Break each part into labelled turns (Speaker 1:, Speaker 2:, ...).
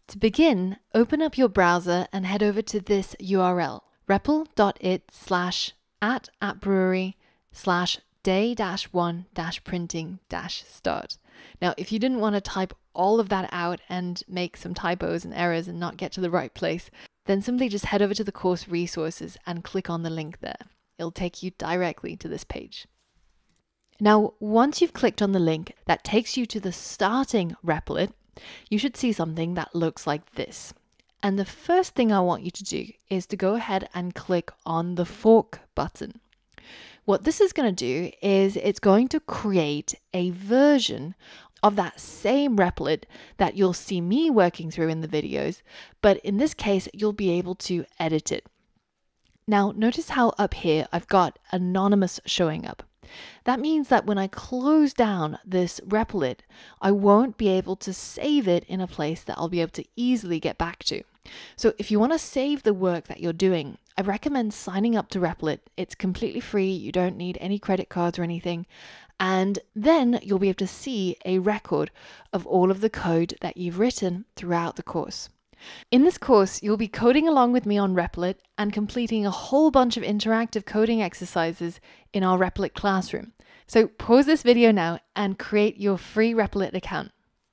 Speaker 1: To begin, open up your browser and head over to this URL, repl.it/@brewery/day-1-printing-start. Now, if you didn't want to type all of that out and make some typos and errors and not get to the right place, then simply just head over to the course resources and click on the link there. It'll take you directly to this page. Now, once you've clicked on the link that takes you to the starting Replit, you should see something that looks like this. And the first thing I want you to do is to go ahead and click on the fork button. What this is going to do is it's going to create a version of that same Replit that you'll see me working through in the videos, but in this case, you'll be able to edit it. Now, notice how up here I've got anonymous showing up. That means that when I close down this Replit, I won't be able to save it in a place that I'll be able to easily get back to. So if you want to save the work that you're doing, I recommend signing up to Replit. It's completely free. You don't need any credit cards or anything. And then you'll be able to see a record of all of the code that you've written throughout the course. In this course, you'll be coding along with me on Replit and completing a whole bunch of interactive coding exercises in our Replit classroom. So pause this video now and create your free Replit account.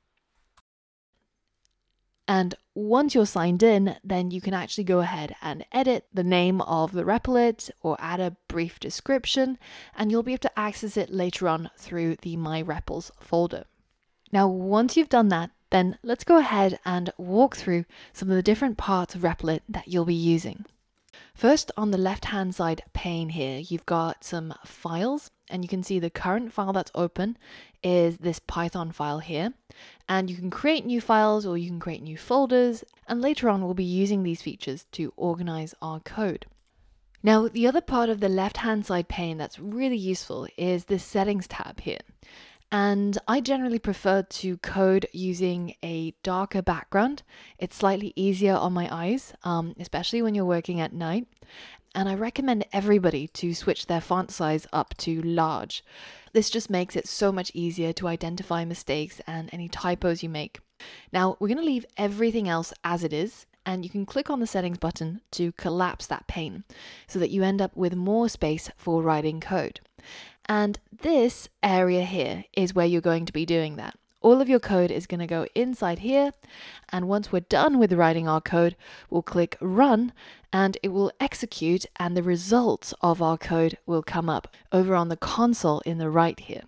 Speaker 1: And once you're signed in, then you can actually go ahead and edit the name of the Replit or add a brief description, and you'll be able to access it later on through the My Repls folder. Now, once you've done that, then let's go ahead and walk through some of the different parts of Replit that you'll be using. First, on the left-hand side pane here, you've got some files, and you can see the current file that's open is this Python file here. And you can create new files or you can create new folders, and later on we'll be using these features to organize our code. Now, the other part of the left-hand side pane that's really useful is this settings tab here. And I generally prefer to code using a darker background. It's slightly easier on my eyes, especially when you're working at night. And I recommend everybody to switch their font size up to large. This just makes it so much easier to identify mistakes and any typos you make. Now, we're going to leave everything else as it is, and you can click on the settings button to collapse that pane so that you end up with more space for writing code. And this area here is where you're going to be doing that. All of your code is going to go inside here, and once we're done with writing our code, we'll click run and it will execute, and the results of our code will come up over on the console in the right here.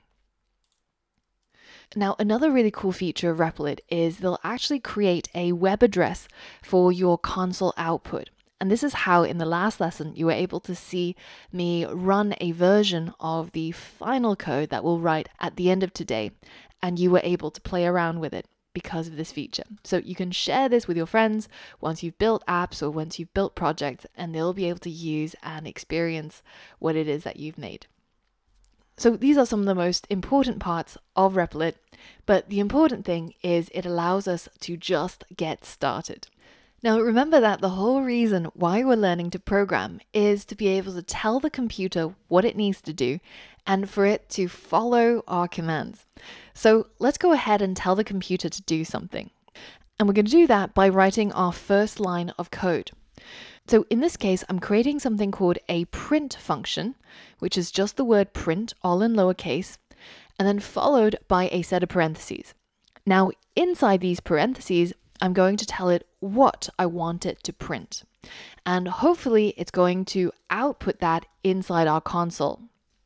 Speaker 1: Now, another really cool feature of Replit is they'll actually create a web address for your console output. And this is how in the last lesson you were able to see me run a version of the final code that we'll write at the end of today, and you were able to play around with it because of this feature. So you can share this with your friends once you've built apps or once you've built projects, and they'll be able to use and experience what it is that you've made. So these are some of the most important parts of Replit, but the important thing is it allows us to just get started. Now, remember that the whole reason why we're learning to program is to be able to tell the computer what it needs to do and for it to follow our commands. So let's go ahead and tell the computer to do something. And we're going to do that by writing our first line of code. So in this case, I'm creating something called a print function, which is just the word print, all in lowercase, and then followed by a set of parentheses. Now, inside these parentheses, I'm going to tell it what I want it to print. And hopefully it's going to output that inside our console.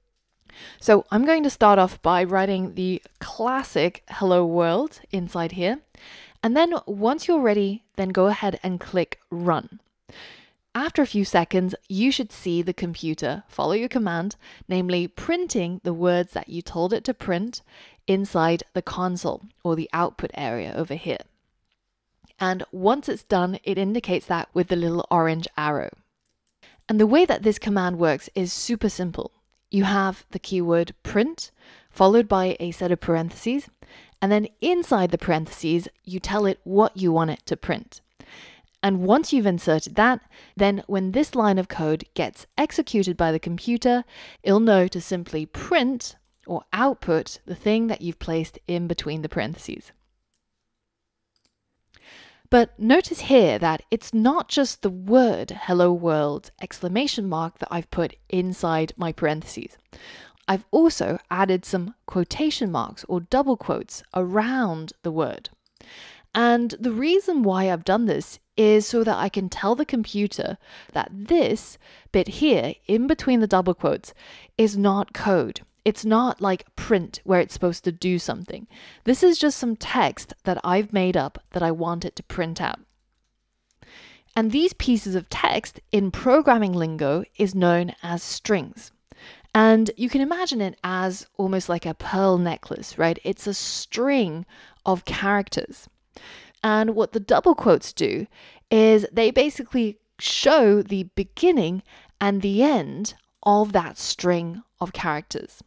Speaker 1: So I'm going to start off by writing the classic hello world inside here. And then once you're ready, then go ahead and click run. After a few seconds, you should see the computer follow your command, namely printing the words that you told it to print inside the console or the output area over here. And once it's done, it indicates that with the little orange arrow. And the way that this command works is super simple. You have the keyword print, followed by a set of parentheses, and then inside the parentheses, you tell it what you want it to print. And once you've inserted that, then when this line of code gets executed by the computer, it'll know to simply print or output the thing that you've placed in between the parentheses. But notice here that it's not just the word hello world exclamation mark that I've put inside my parentheses. I've also added some quotation marks or double quotes around the word. And the reason why I've done this is so that I can tell the computer that this bit here in between the double quotes is not code. It's not like print where it's supposed to do something. This is just some text that I've made up that I want it to print out. And these pieces of text in programming lingo is known as strings. And you can imagine it as almost like a pearl necklace, right? It's a string of characters. And what the double quotes do is they basically show the beginning and the end of that string of characters.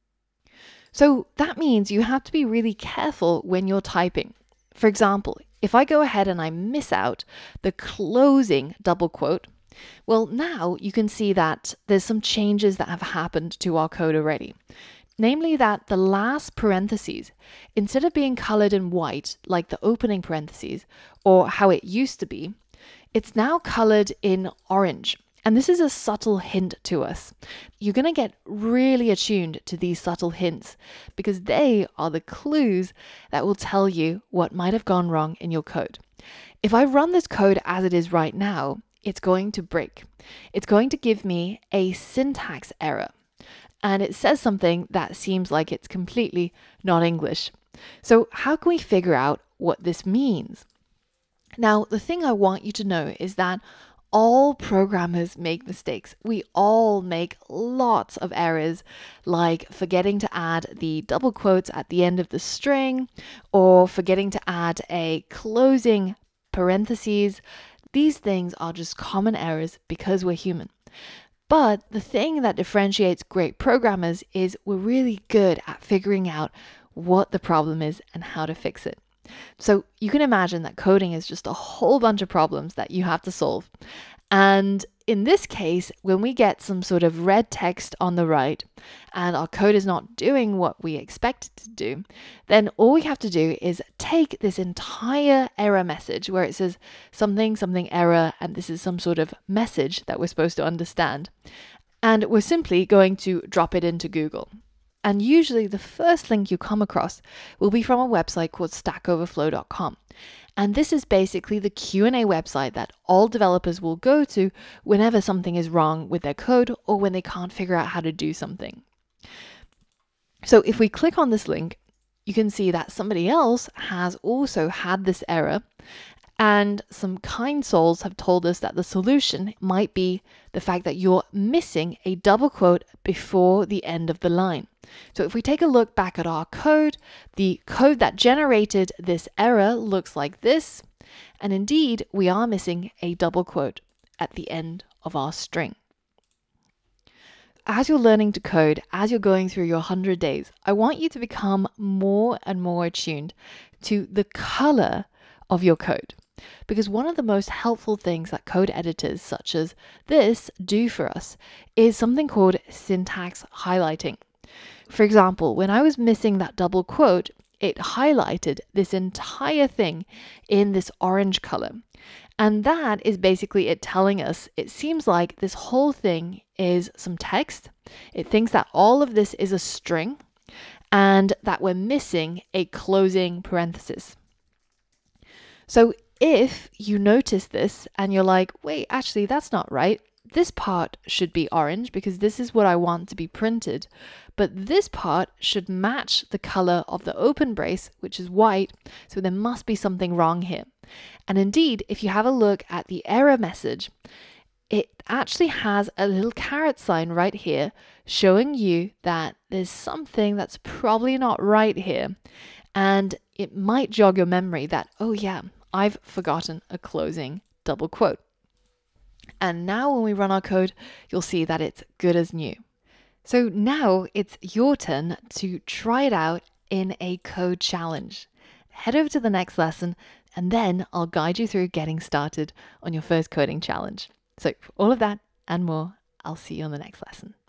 Speaker 1: So that means you have to be really careful when you're typing. For example, if I go ahead and I miss out the closing double quote, well, now you can see that there's some changes that have happened to our code already. Namely that the last parentheses, instead of being colored in white like the opening parentheses or how it used to be, it's now colored in orange. And this is a subtle hint to us. You're going to get really attuned to these subtle hints because they are the clues that will tell you what might have gone wrong in your code. If I run this code as it is right now, it's going to break. It's going to give me a syntax error. And it says something that seems like it's completely not English. So how can we figure out what this means? Now, the thing I want you to know is that all programmers make mistakes. We all make lots of errors, like forgetting to add the double quotes at the end of the string, or forgetting to add a closing parentheses. These things are just common errors because we're human. But the thing that differentiates great programmers is we're really good at figuring out what the problem is and how to fix it. So you can imagine that coding is just a whole bunch of problems that you have to solve. And in this case, when we get some sort of red text on the right and our code is not doing what we expect it to do, then all we have to do is take this entire error message where it says something, something error, and this is some sort of message that we're supposed to understand. And we're simply going to drop it into Google. And usually the first link you come across will be from a website called stackoverflow.com. And this is basically the Q&A website that all developers will go to whenever something is wrong with their code or when they can't figure out how to do something. So if we click on this link, you can see that somebody else has also had this error, and some kind souls have told us that the solution might be the fact that you're missing a double quote before the end of the line. So if we take a look back at our code, the code that generated this error looks like this. And indeed, we are missing a double quote at the end of our string. As you're learning to code, as you're going through your 100 days, I want you to become more and more attuned to the color of your code. Because one of the most helpful things that code editors such as this do for us is something called syntax highlighting. For example, when I was missing that double quote, it highlighted this entire thing in this orange color. And that is basically it telling us, it seems like this whole thing is some text. It thinks that all of this is a string and that we're missing a closing parenthesis. So if you notice this and you're like, wait, actually, that's not right. This part should be orange because this is what I want to be printed. But this part should match the color of the open brace, which is white. So there must be something wrong here. And indeed, if you have a look at the error message, it actually has a little caret sign right here showing you that there's something that's probably not right here. And it might jog your memory that, oh yeah, I've forgotten a closing double quote. And now when we run our code, you'll see that it's good as new. So now it's your turn to try it out in a code challenge. Head over to the next lesson and then I'll guide you through getting started on your first coding challenge. So for all of that and more, I'll see you on the next lesson.